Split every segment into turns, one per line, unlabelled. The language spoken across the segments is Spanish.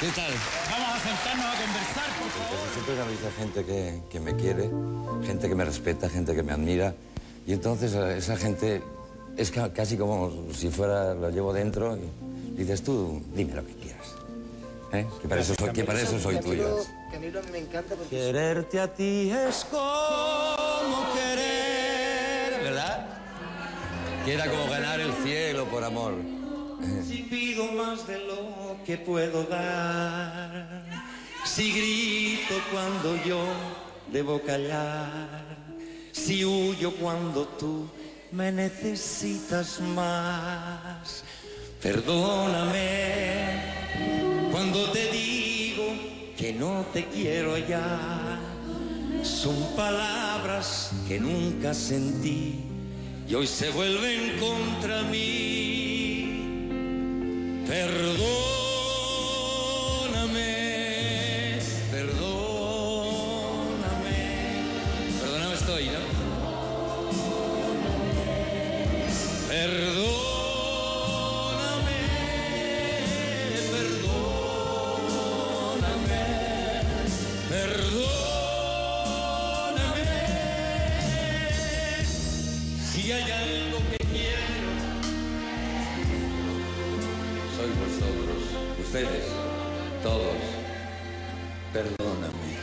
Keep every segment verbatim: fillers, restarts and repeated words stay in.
¿Qué tal?
Vamos a sentarnos a conversar, por favor.
Siempre me avisa gente que, que me quiere, gente que me respeta, gente que me admira. Y entonces esa gente es ca casi como si fuera, lo llevo dentro y dices tú, dime lo que quieras. ¿Eh? Que para eso soy, que para eso soy tuyo.
Camilo, a mí me encanta porque...
Quererte a ti es como querer, ¿verdad? Que era como ganar el cielo por amor.
Si pido más de lo que puedo dar, si grito cuando yo debo callar, si huyo cuando tú me necesitas más, perdóname cuando te digo que no te quiero ya. Son palabras que nunca sentí y hoy se vuelven contra mí. Perdóname, perdóname, perdóname estoy, ¿no? Perdóname, perdóname, perdóname. Si hay algo que quiero, soy vosotros, ustedes, todos. Perdóname.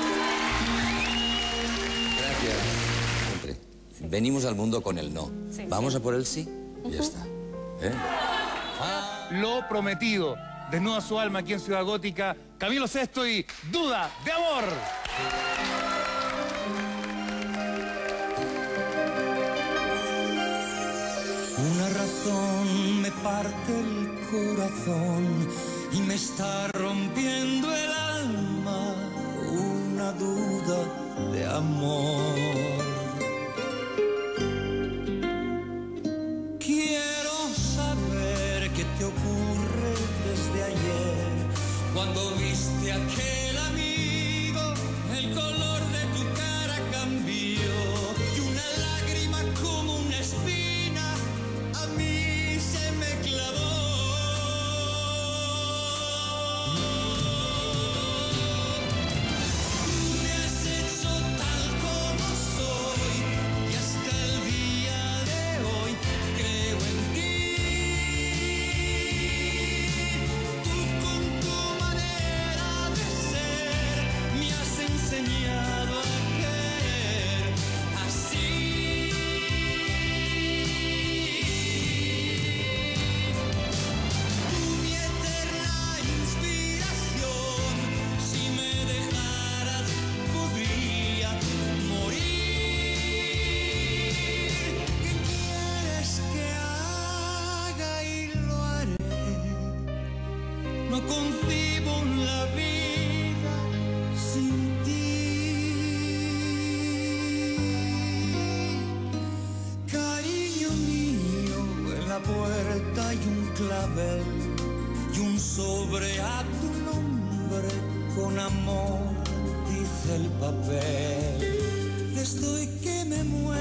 Gracias. Siempre. Venimos al mundo con el no.
Sí,
Vamos
sí.
a por el sí y ya está. ¿Eh?
Lo prometido. Desnuda su alma aquí en Ciudad Gótica. Camilo Sesto y Duda de Amor.
Una razón me parte el corazón y me está rompiendo el alma. Una duda de amor. Quiero saber qué te ocurre desde ayer, cuando viste a aquel amigo, el color de tu cara cambió y una lágrima como una espina a mí se me clavó. Me has hecho tal como soy y hasta el día de hoy creo en ti. Tú con tu manera de ser me has enseñado a querer así. Tú mi eterna inspiración, si me dejaras podría morir. ¿Qué quieres que haga y lo haré? No concibo la vida sin ti. Cariño mío, en la puerta hay un clavel y un sobre a tu nombre con amor, dice el papel. Estoy que me muero.